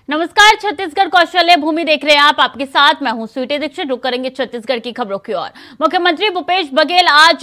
नमस्कार, छत्तीसगढ़ कौशल्य भूमि देख रहे हैं आप। आपके साथ मैं हूं स्वीटी दीक्षित। रुक करेंगे छत्तीसगढ़ की खबरों की ओर। मुख्यमंत्री भूपेश बघेल आज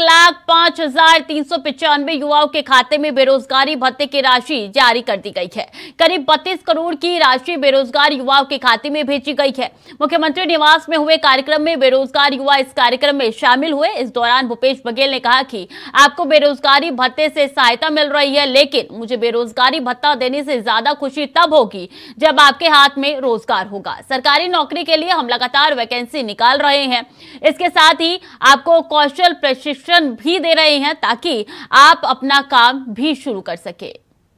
1,05,395 युवाओं के खाते में बेरोजगारी भत्ते की राशि जारी कर दी गई है। करीब 32 करोड़ की राशि बेरोजगार युवाओं के खाते में भेजी गई है। मुख्यमंत्री निवास में हुए कार्यक्रम में बेरोजगार युवा इस कार्यक्रम में शामिल हुए। इस दौरान भूपेश बघेल ने कहा कि आपको बेरोजगारी भत्ते से सहायता मिल रही है, लेकिन मुझे बेरोजगारी भत्ता देने से ज्यादा खुशी तब होगी जब आपके हाथ में रोजगार होगा। सरकारी नौकरी के लिए हम लगातार वैकेंसी निकाल रहे हैं। इसके साथ ही आपको कौशल प्रशिक्षण भी दे रहे हैं ताकि आप अपना काम भी शुरू कर सके।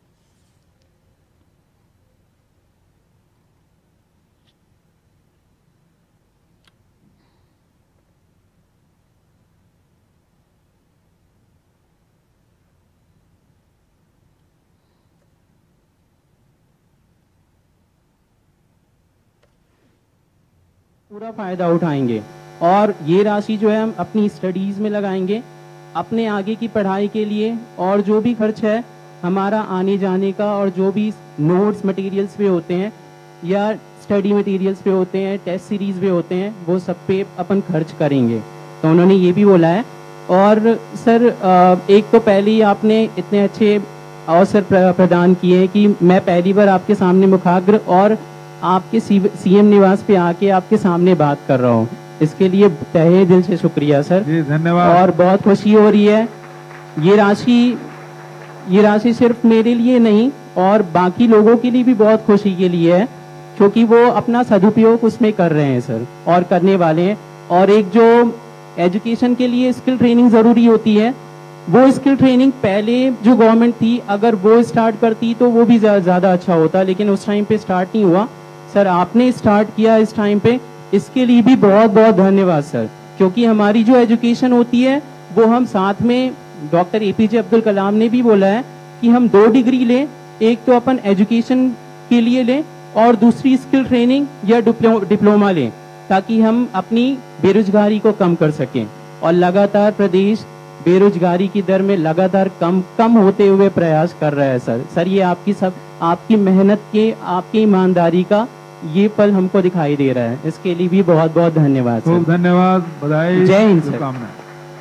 पूरा फायदा उठाएंगे और ये राशि जो है हम अपनी स्टडीज में लगाएंगे, अपने आगे की पढ़ाई के लिए। और जो भी खर्च है हमारा आने जाने का, और जो भी नोट्स मटेरियल्स पे होते हैं या स्टडी मटेरियल्स पे होते हैं, टेस्ट सीरीज पे होते हैं, वो सब पे अपन खर्च करेंगे। तो उन्होंने ये भी बोला है। और सर एक तो पहले ही आपने इतने अच्छे अवसर प्रदान किए कि मैं पहली बार आपके सामने मुखाग्र और आपके सीएम निवास पे आके आपके सामने बात कर रहा हूँ। इसके लिए तहे दिल से शुक्रिया सर जी, धन्यवाद। और बहुत खुशी हो रही है। ये राशि सिर्फ मेरे लिए नहीं और बाकी लोगों के लिए भी बहुत खुशी के लिए है, क्योंकि वो अपना सदुपयोग उसमें कर रहे हैं सर, और करने वाले हैं। और एक जो एजुकेशन के लिए स्किल ट्रेनिंग जरूरी होती है, वो स्किल ट्रेनिंग पहले जो गवर्नमेंट थी अगर वो स्टार्ट करती तो वो भी ज्यादा अच्छा होता, लेकिन उस टाइम पे स्टार्ट नहीं हुआ। सर आपने स्टार्ट किया इस टाइम पे, इसके लिए भी बहुत बहुत धन्यवाद सर। क्योंकि हमारी जो एजुकेशन होती है वो हम साथ में, डॉक्टर एपीजे अब्दुल कलाम ने भी बोला है कि हम 2 डिग्री लें, एक तो अपन एजुकेशन के लिए लें और दूसरी स्किल ट्रेनिंग या डिप्लोमा लें, ताकि हम अपनी बेरोजगारी को कम कर सकें। और लगातार प्रदेश बेरोजगारी की दर में लगातार कम होते हुए प्रयास कर रहा है सर ये आपकी मेहनत के, आपकी ईमानदारी का ये पल हमको दिखाई दे रहा है। इसके लिए भी बहुत बहुत धन्यवाद सर। खूब धन्यवाद, बधाई, जय हिंद सर। शुभकामनाएं।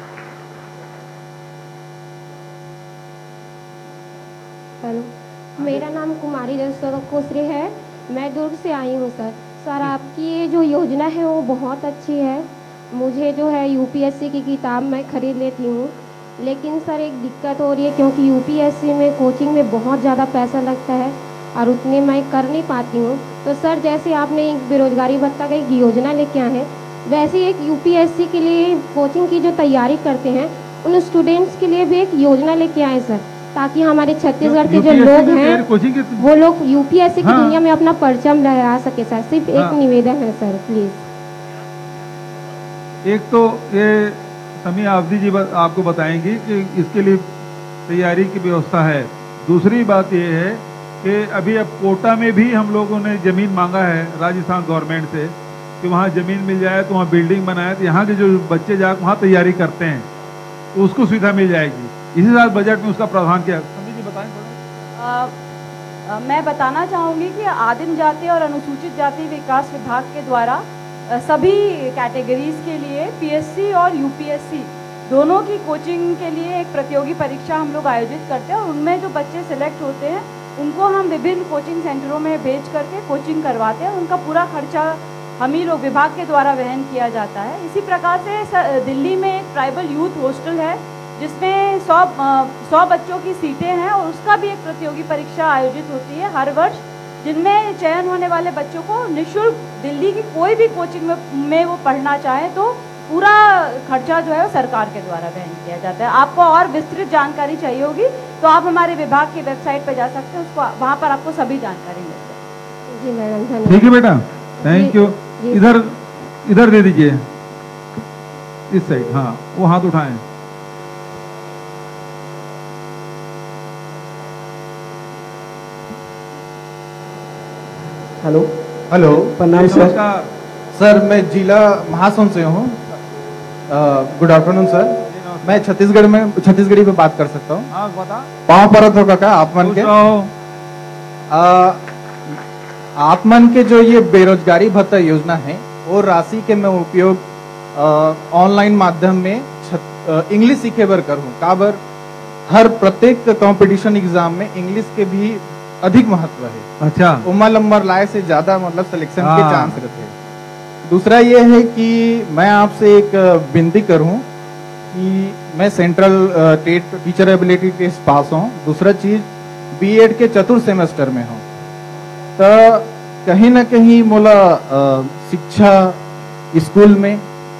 हेलो, मेरा नाम कुमारी कोसरे है। मैं दुर्ग से आई हूँ सर। सर आपकी ये जो योजना है वो बहुत अच्छी है। मुझे जो है यूपीएससी की किताब मैं खरीद लेती हूँ, लेकिन सर एक दिक्कत हो रही है क्योंकि यूपीएससी में कोचिंग में बहुत ज़्यादा पैसा लगता है और उतने मैं कर नहीं पाती हूँ। तो सर जैसे आपने एक बेरोजगारी भत्ता का एक योजना लेके आए हैं, वैसे एक यूपीएससी के लिए कोचिंग की जो तैयारी करते हैं उन स्टूडेंट्स के लिए भी एक योजना लेके आए सर, ताकि हमारे छत्तीसगढ़ के जो लोग हैं वो लोग यूपीएससी की दुनिया में अपना परचम लहरा सके सर। सिर्फ एक निवेदन है सर, प्लीज़। एक तो ये समीया अवधि जी आपको बताएंगी कि इसके लिए तैयारी की व्यवस्था है। दूसरी बात ये है कि अभी अब कोटा में भी हम लोगों ने ज़मीन मांगा है राजस्थान गवर्नमेंट से कि वहाँ ज़मीन मिल जाए तो वहाँ बिल्डिंग बनाए, तो यहाँ के जो बच्चे जाकर वहाँ तैयारी करते हैं तो उसको सुविधा मिल जाएगी। इसी साल बजट में उसका प्रावधान किया। समी जी बताएं थोड़ा। मैं बताना चाहूँगी कि आदिम जाति और अनुसूचित जाति विकास विभाग के द्वारा सभी कैटेगरीज के लिए पीएससी और यूपीएससी दोनों की कोचिंग के लिए एक प्रतियोगी परीक्षा हम लोग आयोजित करते हैं और उनमें जो बच्चे सिलेक्ट होते हैं उनको हम विभिन्न कोचिंग सेंटरों में भेज करके कोचिंग करवाते हैं। उनका पूरा खर्चा हम ही लोग विभाग के द्वारा वहन किया जाता है। इसी प्रकार से दिल्ली में एक ट्राइबल यूथ हॉस्टल है जिसमें 100 बच्चों की सीटें हैं और उसका भी एक प्रतियोगी परीक्षा आयोजित होती है हर वर्ष, जिनमें चयन होने वाले बच्चों को निःशुल्क दिल्ली की कोई भी कोचिंग में वो पढ़ना चाहें तो पूरा खर्चा जो है वो सरकार के द्वारा वहन किया जाता है। आपको और विस्तृत जानकारी चाहिए होगी तो आप हमारे विभाग की वेबसाइट पर जा सकते हैं, उसको वहाँ पर आपको सभी जानकारी मिल जाएगी। जी मैडम, धन्यवाद। ठीक है बेटा, थैंक यू। इधर दे दीजिए, इस साइड। हाँ, वो हाथ उठाएं। हेलो हेलो, प्रणाम सर। सर मैं जिला महासोन से हूँ। Good afternoon sir. मैं छत्तीसगढ़ी में बात कर सकता हूँ। हाँ बता। पाँव परत होगा क्या आप मन के? आत्मन के जो ये बेरोजगारी भत्ता योजना है वो राशि के मैं उपयोग ऑनलाइन माध्यम में इंग्लिश सीखे बर करूँ काबर हर प्रत्येक कंपटीशन एग्जाम में इंग्लिश के भी अधिक महत्व है। अच्छा, उमा नंबर लाए से ज्यादा मतलब सिलेक्शन के चांस रहते हैं। दूसरा ये है कि मैं आपसे एक विनती करूं कि मैं central TET teacher ability test pass हूँ। दूसरा चीज बीएड के चतुर्थ सेमेस्टर में हूँ, तो कहीं ना कहीं मोला शिक्षा स्कूल में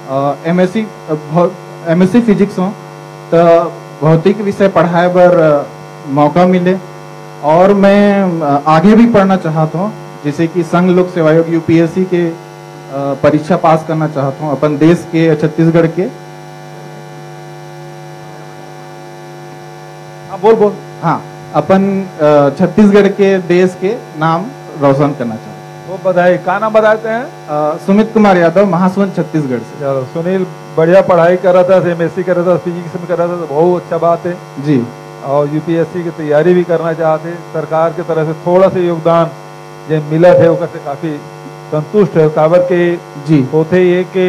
एमएससी फिजिक्स हो तो भौतिक विषय पढ़ाए बर मौका मिले और मैं आगे भी पढ़ना चाहता हूँ, जैसे कि संघ लोक सेवा आयोग यूपीएससी के परीक्षा पास करना चाहता हूँ अपन देश के छत्तीसगढ़ के। बोल हाँ, अपन छत्तीसगढ़ के देश के नाम रोशन करना चाहता हूँ। वो बधाई। का नाम बताते हैं? सुमित कुमार यादव, महासवंत छत्तीसगढ़ से। चलो सुनील, बढ़िया पढ़ाई कर रहा था, एमएससी कर रहा था, फिजिक्स में कर रहा था, तो बहुत अच्छा बात है जी। और यूपीएससी की तैयारी भी करना चाहते, सरकार की तरफ से थोड़ा सा योगदान जो मिला है वो से काफी संतुष्ट है। काबर के जी होते ये कि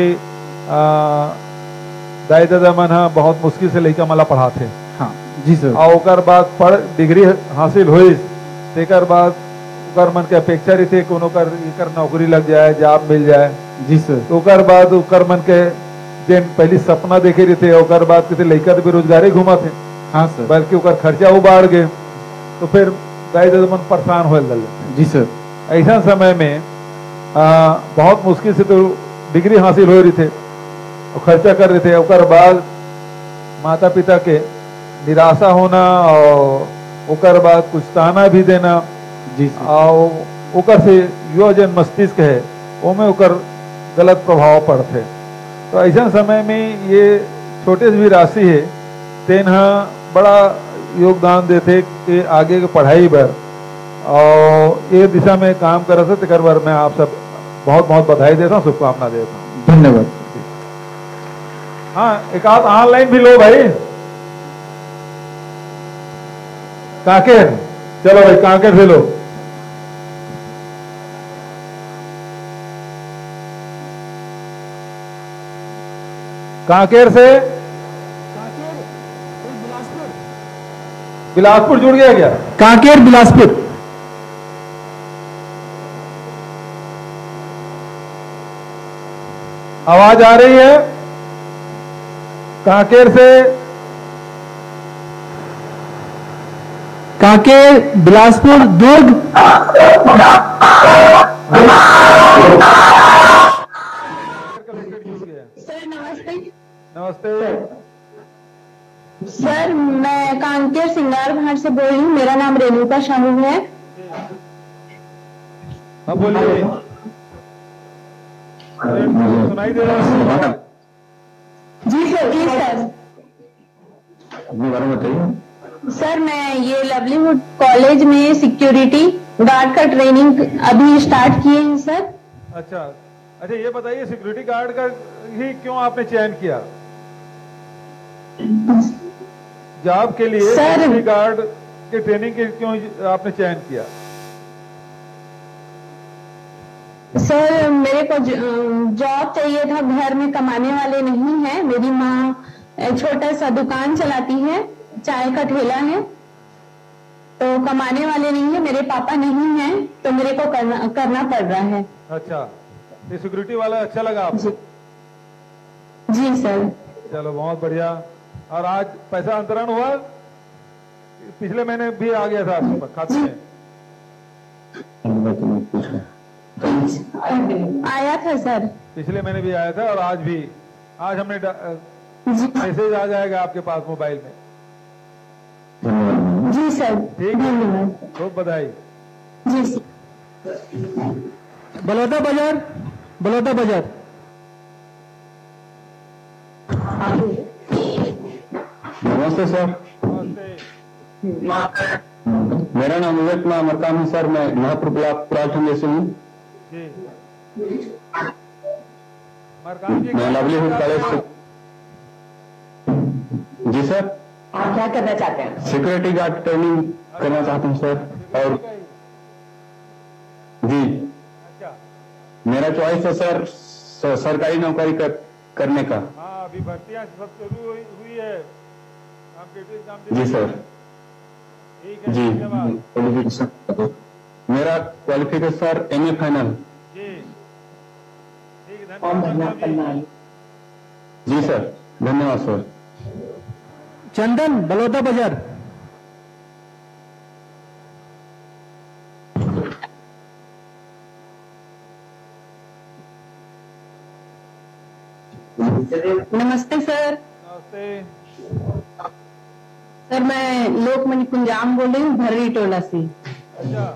दाई दादा मन बहुत मुश्किल से लड़का मला पढ़ाते। हाँ जी सर। और ओकर बाद पढ़ डिग्री हासिल हुई, तेकर बाद ओकर मन के अपेक्षा रही थे कोनो कर नौकरी लग जाए, जॉब मिल जाए। जी सर। तो ओकर बाद ओकर मन के दिन पहली सपना देखे रही थे, ओकर बाद किसी लड़का तो बेरोजगारी घुमा थे। हाँ सर। बल्कि ओकर खर्चा उबाड़ गए, तो फिर दाई दादा मन परेशान हो लगे। जी सर। ऐसा समय में बहुत मुश्किल से तो डिग्री हासिल हो रही थे और खर्चा कर रहे थे। ओकर बाद माता पिता के निराशा होना और ओकर बाद कुछ ताना भी देना। जी और ओकर से युवा जन मस्तिष्क है वो में ओकर गलत प्रभाव पड़ते। तो ऐसा समय में ये छोटे से भी राशि है तेना बड़ा योगदान देते कि आगे के पढ़ाई बर और ये दिशा में काम कर रहे थे। तेकर बार मैं आप सब बहुत बहुत बधाई देता हूँ, शुभकामना देता हूँ। धन्यवाद। हाँ, एक आध ऑनलाइन भी लो भाई। कांकेर, चलो भाई कांकेर से लो। कांकेर से बिलासपुर जुड़ गया क्या? कांकेर बिलासपुर। आवाज आ रही है? कांकेर से कांकेर बिलासपुर दुर्ग। सर नमस्ते। नमस्ते सर, मैं कांकेर सिंगार भाट से बोल रही हूँ। मेरा नाम रेणुका शाहू है। हाँ बोलिए। सुनाई दे रहा है? जी सर, जी सर। अपने बारे में बताइए। सर, मैं ये लवलीवुड कॉलेज में सिक्योरिटी गार्ड का ट्रेनिंग अभी स्टार्ट किए हैं सर। अच्छा अच्छा, ये बताइए सिक्योरिटी गार्ड का ही क्यों आपने चयन किया जॉब के लिए? सर, सिक्योरिटी गार्ड के ट्रेनिंग के क्यों आपने चयन किया? सर, मेरे को जॉब चाहिए था, घर में कमाने वाले नहीं है। मेरी माँ छोटा सा दुकान चलाती है, चाय का ठेला है, तो कमाने वाले नहीं है। मेरे पापा नहीं हैं, तो मेरे को करना पड़ रहा है। अच्छा, ये सिक्योरिटी वाला अच्छा लगा आपको? जी सर। चलो बहुत बढ़िया। और आज पैसा अंतरण हुआ? पिछले महीने भी आ गया था आपके खाते में? आया था सर। पिछले महीने भी आया था और आज भी। आज हमने मैसेज आ जाएगा आपके पास मोबाइल में। जी सर, ठीक है, धन्यवाद। खूब बधाई। जी सर। बलौदा बाजार, बलौदा बाजार। नमस्ते सर। नमस्ते। मेरा नाम विवेक कुमार मरकाम है सर। मैं महापुर ब्लॉक से हूँ। जी मरकाम जी, मैं लवलीवुड कॉलेज से। जी सर। आप क्या करना चाहते हैं? सिक्योरिटी गार्ड ट्रेनिंग करना चाहता हूँ सर। और जी, अच्छा, मेरा चॉइस है सर सरकारी नौकरी करने का। हाँ, अभी भर्तियां सब शुरू हुई है, जी सर। ठीक है, जी, धन्यवाद। क्वालिफिकेशन मेरा क्वालिफिकेशन सर MA फाइनल। जी, ठीक, धन्यवाद। जी सर, धन्यवाद सर। चंदन बलौदा बाजार। नमस्ते सर। नमस्ते। सर मैं लोकमणि कुंजाम बोल रही हूँ भर्री टोला से। अच्छा,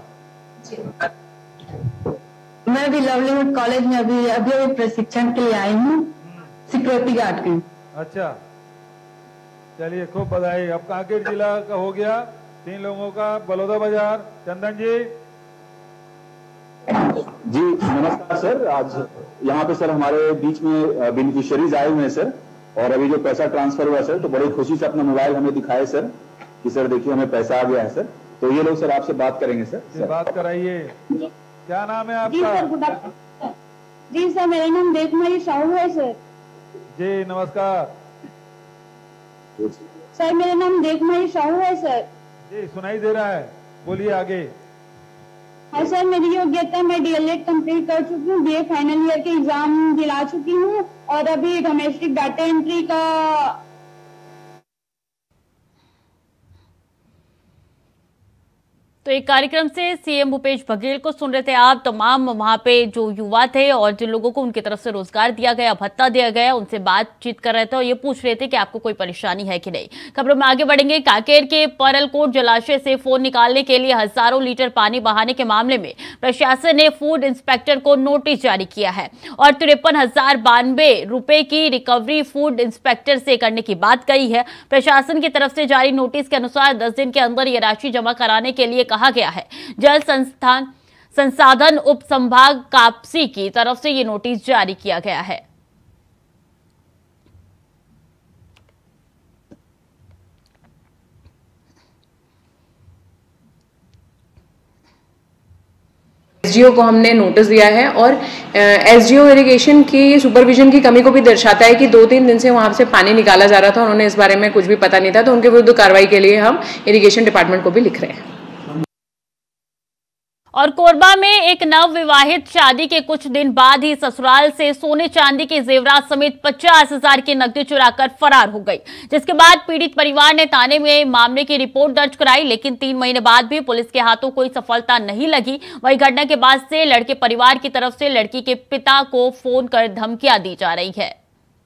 मैं भी लवलीवुड कॉलेज में अभी प्रशिक्षण के लिए आई हूँ, सिक्योरिटी गार्ड की। अच्छा, चलिए, खूब बधाई। अब कांकेर जिला का हो गया 3 लोगों का। बलौदा बाजार, चंदन जी। जी नमस्कार सर। आज यहाँ पे सर हमारे बीच में बेनिफिशियरीज आए हुए हैं सर, और अभी जो पैसा ट्रांसफर हुआ सर, तो बड़ी खुशी से अपना मोबाइल हमें दिखाए सर कि सर देखिए हमें पैसा आ गया है सर। तो ये लोग सर आपसे बात करेंगे सर। बात कराइए, क्या नाम है जी आपका? Sir, good afternoon. जी सर, मेरा नाम देखमणि साहू है सर। जी नमस्कार। सर मेरा नाम देखमणि साहू है सर। जी सुनाई दे रहा है, बोलिए आगे। हाँ सर, मेरी योग्यता, मैं DLED कंप्लीट कर चुकी हूँ, BA फाइनल ईयर के एग्जाम दिला चुकी हूँ, और अभी डोमेस्टिक डाटा एंट्री का। तो एक कार्यक्रम से CM भूपेश बघेल को सुन रहे थे आप। तमाम वहां पे जो युवा थे और जिन लोगों को उनकी तरफ से रोजगार दिया गया, भत्ता दिया गया, उनसे बातचीत कर रहे थे और ये पूछ रहे थे कि आपको कोई परेशानी है कि नहीं। खबरों में आगे बढ़ेंगे। कांकेर के परलकोट जलाशय से फोन निकालने के लिए हजारों लीटर पानी बहाने के मामले में प्रशासन ने फूड इंस्पेक्टर को नोटिस जारी किया है और 53,092 रुपए की रिकवरी फूड इंस्पेक्टर से करने की बात कही है। प्रशासन की तरफ से जारी नोटिस के अनुसार 10 दिन के अंदर ये राशि जमा कराने के लिए कहा गया है। जल संसाधन उप संभाग कापसी की तरफ से ये नोटिस जारी किया गया है। SDO को हमने नोटिस दिया है और SDO इरिगेशन की सुपरविजन की कमी को भी दर्शाता है कि 2-3 दिन से वहां से पानी निकाला जा रहा था, उन्होंने इस बारे में कुछ भी पता नहीं था, तो उनके विरुद्ध कार्रवाई के लिए हम इरिगेशन डिपार्टमेंट को भी लिख रहे हैं। और कोरबा में एक नवविवाहित शादी के कुछ दिन बाद ही ससुराल से सोने चांदी के जेवरात समेत 50,000 की नकदी चुराकर फरार हो गई, जिसके बाद पीड़ित परिवार ने थाने में मामले की रिपोर्ट दर्ज कराई, लेकिन 3 महीने बाद भी पुलिस के हाथों कोई सफलता नहीं लगी। वही घटना के बाद से लड़के परिवार की तरफ से लड़की के पिता को फोन कर धमकियां दी जा रही है।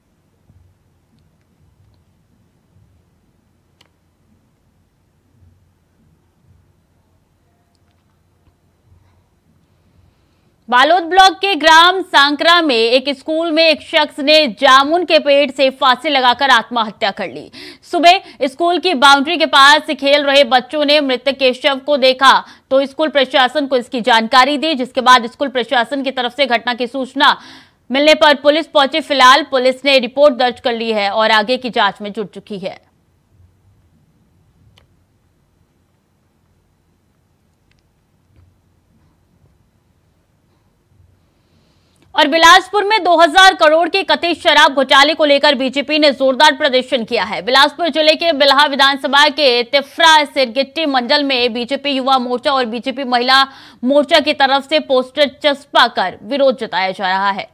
बालोद ब्लॉक के ग्राम सांकरा में एक स्कूल में एक शख्स ने जामुन के पेड़ से फांसी लगाकर आत्महत्या कर ली। सुबह स्कूल की बाउंड्री के पास खेल रहे बच्चों ने मृतक के शव को देखा तो स्कूल प्रशासन को इसकी जानकारी दी, जिसके बाद स्कूल प्रशासन की तरफ से घटना की सूचना मिलने पर पुलिस पहुंची। फिलहाल पुलिस ने रिपोर्ट दर्ज कर ली है और आगे की जांच में जुट चुकी है। और बिलासपुर में 2000 करोड़ के कथित शराब घोटाले को लेकर बीजेपी ने जोरदार प्रदर्शन किया है। बिलासपुर जिले के बिल्हा विधानसभा के तिफ्रा सिरगिट्टी मंडल में बीजेपी युवा मोर्चा और बीजेपी महिला मोर्चा की तरफ से पोस्टर चस्पा कर विरोध जताया जा रहा है।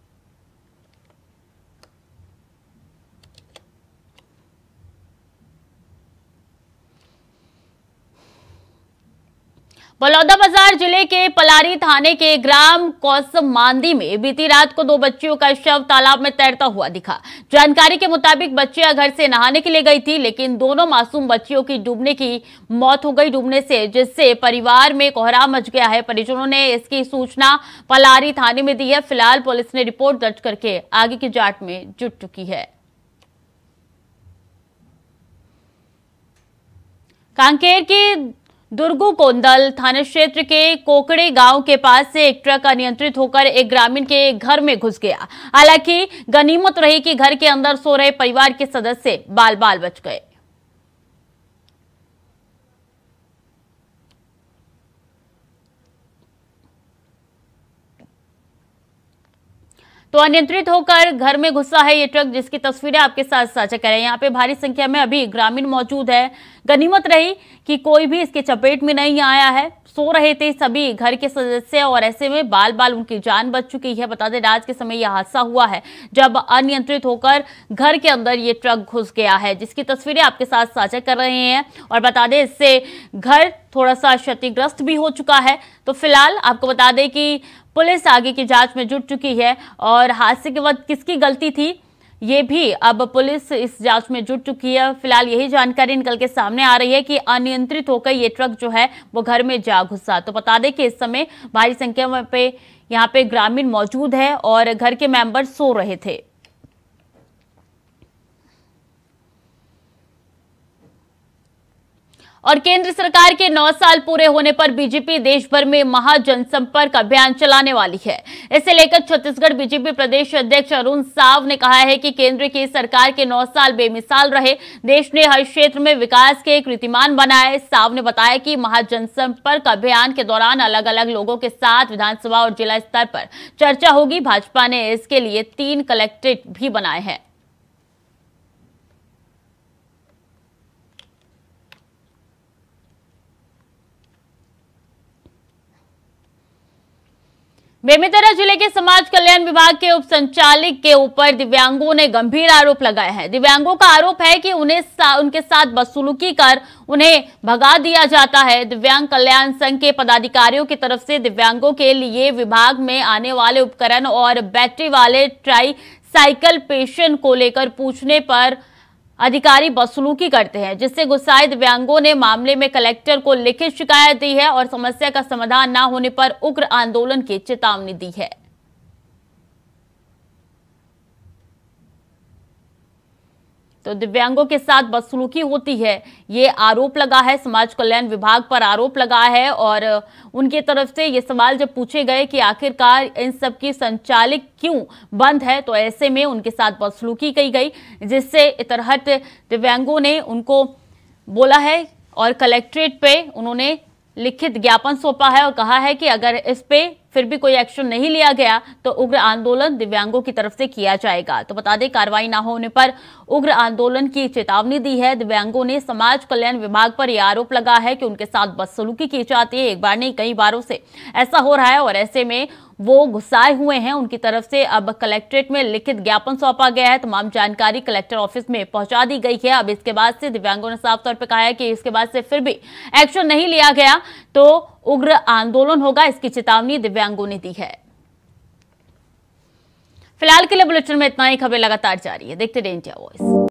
बलौदाबाजार जिले के पलारी थाने के ग्राम कौसमांदी में बीती रात को 2 बच्चियों का शव तालाब में तैरता हुआ दिखा। जानकारी के मुताबिक बच्चियां घर से नहाने के लिए गई थी, लेकिन दोनों मासूम बच्चियों की डूबने की मौत हो गई डूबने से, जिससे परिवार में कोहराम मच गया है। परिजनों ने इसकी सूचना पलारी थाने में दी है। फिलहाल पुलिस ने रिपोर्ट दर्ज करके आगे की जांच में जुट चुकी है। कांकेर के दुर्गुकोंदल थाना क्षेत्र के कोकड़े गांव के पास से एक ट्रक अनियंत्रित होकर एक ग्रामीण के घर में घुस गया। हालांकि गनीमत रही कि घर के अंदर सो रहे परिवार के सदस्य बाल बाल बच गए। तो अनियंत्रित होकर घर में घुसा है ये ट्रक, जिसकी तस्वीरें आपके साथ साझा करें। यहाँ पे भारी संख्या में अभी ग्रामीण मौजूद है। गनीमत रही कि कोई भी इसके चपेट में नहीं आया है। सो रहे थे सभी घर के सदस्य और ऐसे में बाल बाल उनकी जान बच चुकी है। बता दें रात के समय यह हादसा हुआ है जब अनियंत्रित होकर घर के अंदर ये ट्रक घुस गया है, जिसकी तस्वीरें आपके साथ साझा कर रहे हैं। और बता दें इससे घर थोड़ा सा क्षतिग्रस्त भी हो चुका है। तो फिलहाल आपको बता दें कि पुलिस आगे की जांच में जुट चुकी है और हादसे के वक्त किसकी गलती थी ये भी अब पुलिस इस जांच में जुट चुकी है। फिलहाल यही जानकारी निकल के सामने आ रही है कि अनियंत्रित होकर ये ट्रक जो है वो घर में जा घुसा। तो बता दें कि इस समय भारी संख्या में यहाँ पे ग्रामीण मौजूद है और घर के मेंबर सो रहे थे। और केंद्र सरकार के 9 साल पूरे होने पर बीजेपी देश भर में महाजनसंपर्क अभियान चलाने वाली है। इसे लेकर छत्तीसगढ़ बीजेपी प्रदेश अध्यक्ष अरुण साव ने कहा है कि केंद्र की सरकार के 9 साल बेमिसाल रहे। देश ने हर क्षेत्र में विकास के कीर्तिमान बनाए। साव ने बताया कि महाजनसंपर्क अभियान के दौरान अलग अलग लोगों के साथ विधानसभा और जिला स्तर पर चर्चा होगी। भाजपा ने इसके लिए 3 कलेक्ट्रेट भी बनाए हैं। बेमेतरा जिले के समाज कल्याण विभाग के उप संचालक के ऊपर दिव्यांगों ने गंभीर आरोप लगाए हैं। दिव्यांगों का आरोप है कि उनके साथ बदसलूकी कर उन्हें भगा दिया जाता है। दिव्यांग कल्याण संघ के पदाधिकारियों की तरफ से दिव्यांगों के लिए विभाग में आने वाले उपकरण और बैटरी वाले ट्राई साइकिल पेशन को लेकर पूछने पर अधिकारी बदसलूकी करते हैं, जिससे गुस्साए दिव्यांगों ने मामले में कलेक्टर को लिखित शिकायत दी है और समस्या का समाधान न होने पर उग्र आंदोलन की चेतावनी दी है। तो दिव्यांगों के साथ बदसलूकी होती है, ये आरोप लगा है। समाज कल्याण विभाग पर आरोप लगा है और उनकी तरफ से ये सवाल जब पूछे गए कि आखिरकार इन सब की संचालित क्यों बंद है, तो ऐसे में उनके साथ बदसलूकी की गई, जिससे इतरहट दिव्यांगों ने उनको बोला है और कलेक्ट्रेट पे उन्होंने लिखित ज्ञापन सौंपा है और कहा है कि अगर इस पे फिर भी कोई एक्शन नहीं लिया गया तो उग्र आंदोलन दिव्यांगों की तरफ से किया जाएगा। तो बता दें कार्रवाई न होने पर उग्र आंदोलन की चेतावनी दी है। दिव्यांगों ने समाज कल्याण विभाग पर यह आरोप लगा है कि उनके साथ बदसलूकी की जाती है। एक बार नहीं कई बारों से ऐसा हो रहा है और ऐसे में वो गुस्साए हुए हैं। उनकी तरफ से अब कलेक्ट्रेट में लिखित ज्ञापन सौंपा गया है। तमाम जानकारी कलेक्टर ऑफिस में पहुंचा दी गई है। अब इसके बाद से दिव्यांगों ने साफ तौर पर कहा है कि इसके बाद से फिर भी एक्शन नहीं लिया गया तो उग्र आंदोलन होगा, इसकी चेतावनी दिव्यांगों ने दी है। फिलहाल के लिए बुलेटिन में इतना ही। खबरें लगातार जारी है, देखते रहिए इंडिया वॉइस।